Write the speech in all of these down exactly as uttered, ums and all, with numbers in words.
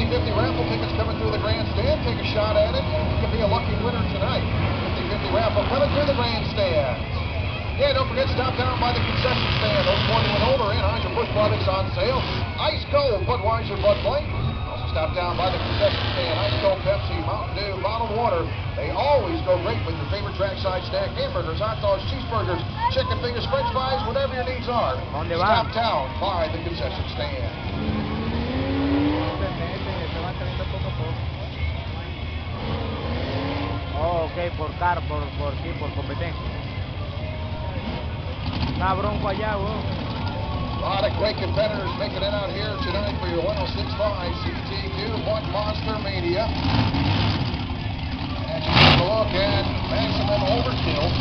fifty raffle tickets coming through the grandstand. Take a shot at it. You could be a lucky winner tonight. fifty fifty raffle coming through the grandstand. Yeah, don't forget, stop down by the concession stand. Those twenty and older Anheuser-Busch products on sale. Ice Cold, Budweiser, Bud Light. Also stop down by the concession stand. Ice Cold, Pepsi, Mountain Dew, bottled water. They always go great with your favorite trackside snack. Hamburgers, hot dogs, cheeseburgers, chicken fingers, french fries, whatever your needs are. Stop down by the concession stand. Oh, ok, por car, por, por, sí, por competencia. Está bronco allá, bro. A lot of great competitors making it out here tonight for your one oh six point five C T Q One Monster Mania. And you take a look at Maximum Overkill.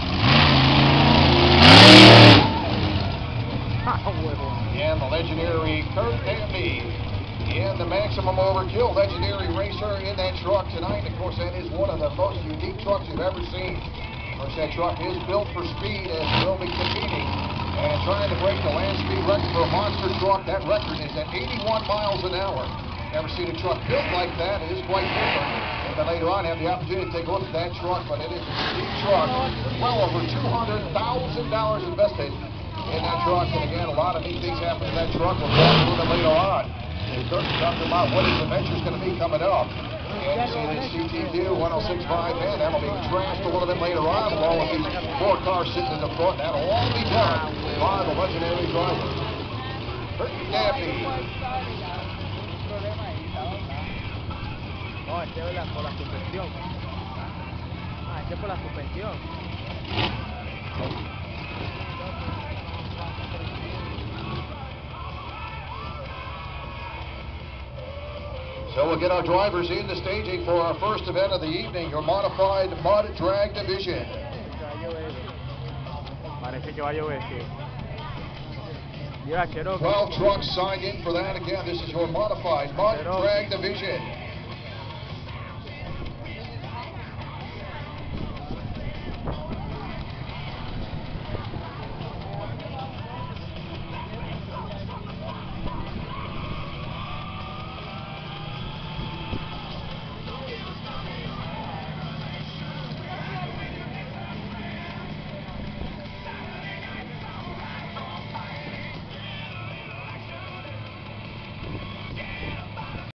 And the legendary Kurt Danby. And the Maximum Overkill legendary racer in that truck tonight. Of course, that is one of the most unique trucks you've ever seen. Of course, that truck is built for speed as will be competing and trying to break the land speed record for a monster truck. That record is at eighty-one miles an hour. Never seen a truck built like that. It is quite different. And then later on, have the opportunity to take a look at that truck, but it is a unique truck with well over two hundred thousand dollars invested in that truck. And again, a lot of neat things happen to that truck. We'll talk through them later on. And Kurt's talking about what his adventure is going to be coming up. And you see this C T Q one oh six point five, man, that'll be trashed a little bit later on, along with these four cars sitting in the front. That'll all be done by the legendary driver, Kurt Danby. No, este es por la suspensión. Ah, este es por la suspensión. So we'll get our drivers into staging for our first event of the evening, your modified mud drag division. twelve trucks signed in for that. Again, this is your modified mud drag division.